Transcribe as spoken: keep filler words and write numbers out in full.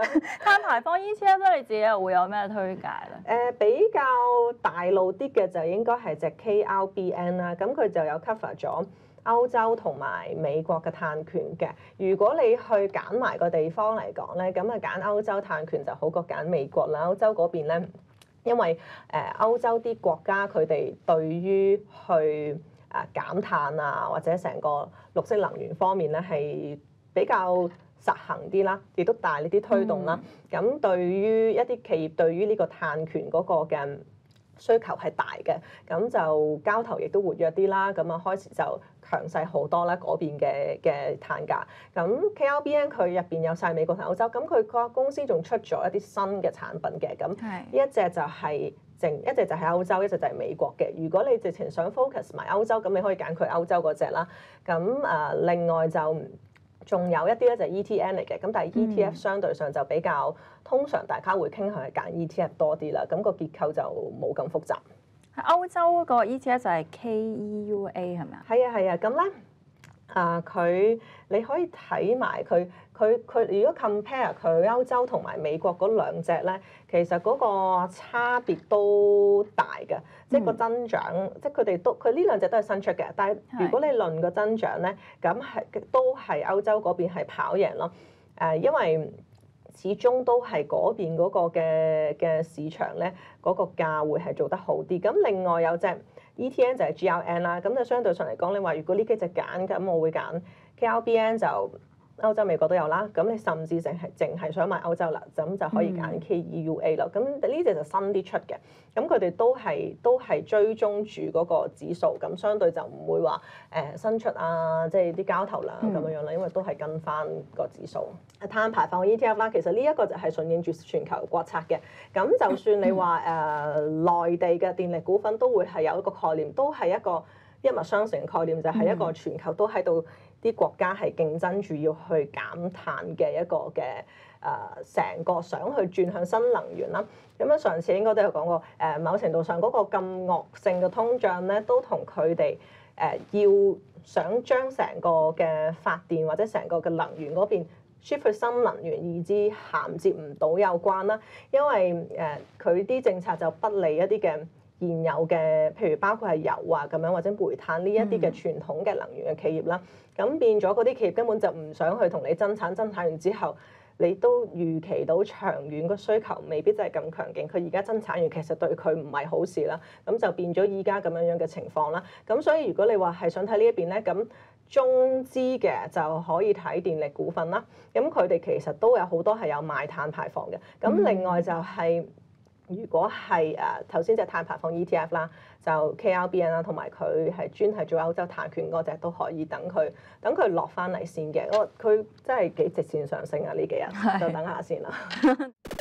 碳排放 E T F 咧，你自己又會有咩推介咧？ 誒、呃、比較大路啲嘅就應該係隻 K R B N 啦，咁佢就有 cover 咗歐洲同埋美國嘅碳權嘅。如果你去揀埋個地方嚟講咧，咁啊揀歐洲碳權就好過揀美國啦。歐洲嗰邊咧，因為誒、呃、歐洲啲國家佢哋對於去誒減碳啊或者成個綠色能源方面咧係比較實行啲啦，亦都大力啲推動啦。咁、嗯、對於一啲企業對於呢個碳權嗰個嘅需求係大嘅，咁就交投亦都活躍啲啦。咁啊開始就強勢好多啦，嗰邊嘅嘅碳價。咁 K R B N 佢入邊有晒美國同歐洲，咁佢個公司仲出咗一啲新嘅產品嘅。咁呢一隻就係、是、淨一隻就係歐洲，一隻就係美國嘅。如果你直情想 focus 埋歐洲，咁你可以揀佢歐洲嗰隻啦。咁誒、呃、另外就仲有一啲咧就係 E T N 嚟嘅，咁但係 E T F 相對上就比較、嗯、通常大家會傾向係揀 E T F 多啲啦，咁、個結構就冇咁複雜。 喺歐洲個 E T F 就係 K E U A 係咪啊？ 係啊係啊，咁咧啊佢你可以睇埋佢佢佢如果 compare 佢歐洲同埋美國嗰兩隻咧，其實嗰個差別都大嘅，即係個增長，嗯、即係佢哋都佢呢兩隻都係新出嘅，但係如果你論個增長咧，咁係都係歐洲嗰邊係跑贏咯。誒、呃，因為始終都係嗰邊嗰個嘅嘅市場咧，嗰、嗰個價會係做得好啲。咁另外有隻 E T N 就係 G R N 啦，咁就相對上嚟講，你話如果呢幾隻揀，咁我會揀 K R B N 就歐洲、美國都有啦。咁你甚至淨係淨係想買歐洲啦，咁就可以揀 K E U A 咯。咁呢隻就新啲出嘅，咁佢哋都係都係追蹤住嗰個指數，咁相對就唔會話誒、呃、新出啊，即係啲交投量咁樣樣啦，因為都係跟翻個指數。碳排放 E T F 啦，其實呢一個就係順應住全球國策嘅。咁就算你話誒、呃、內地嘅電力股份都會係有一個概念，都係一個一脈相承嘅概念，就係、是、一個全球都喺度啲國家係競爭住要去減碳嘅一個嘅誒成個想去轉向新能源啦。咁樣上次應該都有講過，誒、呃、某程度上嗰個咁惡性嘅通脹咧，都同佢哋誒要想將成個嘅發電或者成個嘅能源嗰邊shift去新能源以至銜接唔到有關啦。因為誒佢啲政策就不利一啲嘅現有嘅，譬如包括係油啊咁樣或者煤炭呢一啲嘅傳統嘅能源嘅企業啦，咁、嗯、變咗嗰啲企業根本就唔想去同你增產，增產完之後你都預期到長遠個需求未必真係咁強勁，佢而家增產完其實對佢唔係好事啦，咁就變咗依家咁樣樣嘅情況啦。咁所以如果你話係想睇呢一邊咧，咁中資嘅就可以睇電力股份啦。咁佢哋其實都有好多係有賣碳排放嘅。咁另外就係、是。如果係誒頭先隻碳排放 E T F 啦，就 K R B N 啦，同埋佢係專係做歐洲碳權嗰隻都可以等佢等佢落翻嚟先嘅。我佢真係幾直線上升啊！呢幾日就等下先啦。